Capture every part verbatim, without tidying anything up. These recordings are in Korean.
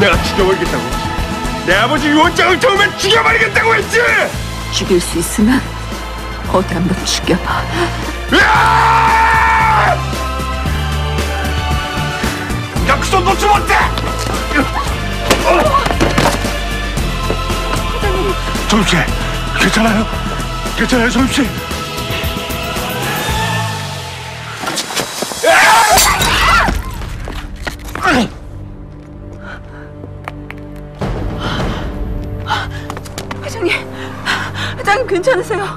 내가 죽여버리겠다고. 내 아버지 유언장을 처음엔 죽여버리겠다고 했지. 죽일 수 있으면 어디 한번 죽여봐. 약속 놓지 못해. 정입씨, 괜찮아요? 괜찮아요, 정입씨? 회장님, 회장님 괜찮으세요?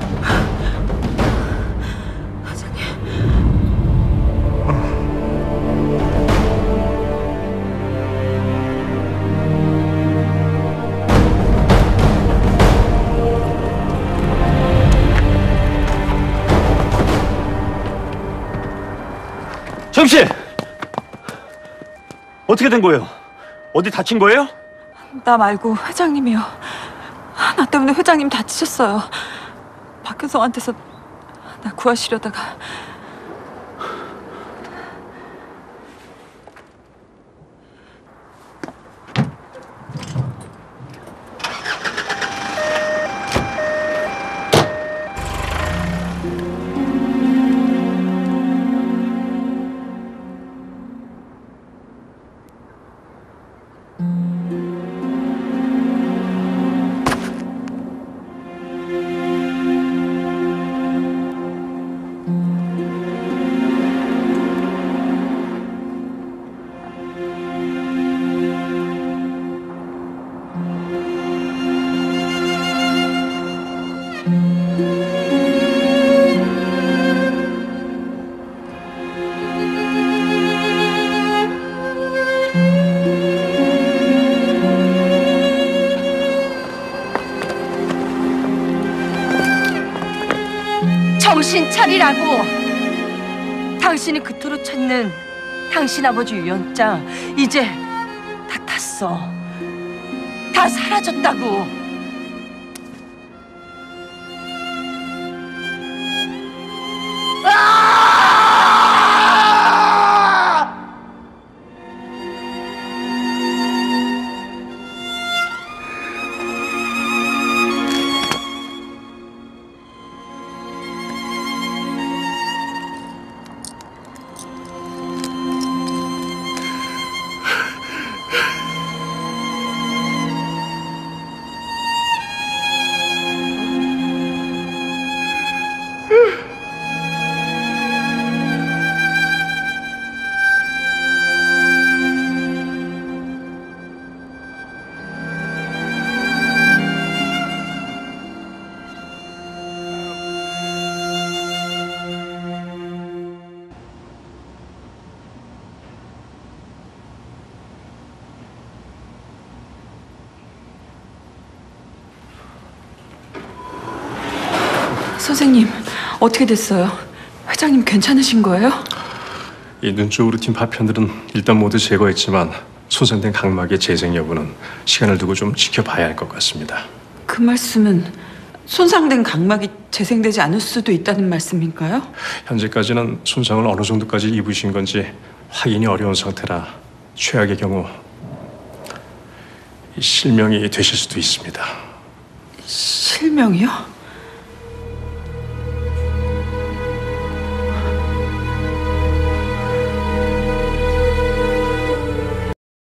회장님. 정씨! 어떻게 된 거예요? 어디 다친 거예요? 나 말고 회장님이요. 나 때문에 회장님 다치셨어요. 박현성한테서 나 구하시려다가. 정신 차리라고! 당신이 그토록 찾는 당신 아버지 유언장 이제 다 탔어. 다 사라졌다고. 선생님, 어떻게 됐어요? 회장님 괜찮으신 거예요? 이 눈 쪽으로 튄 파편들은 일단 모두 제거했지만 손상된 각막의 재생 여부는 시간을 두고 좀 지켜봐야 할 것 같습니다. 그 말씀은 손상된 각막이 재생되지 않을 수도 있다는 말씀인가요? 현재까지는 손상을 어느 정도까지 입으신 건지 확인이 어려운 상태라 최악의 경우 실명이 되실 수도 있습니다. 실명이요?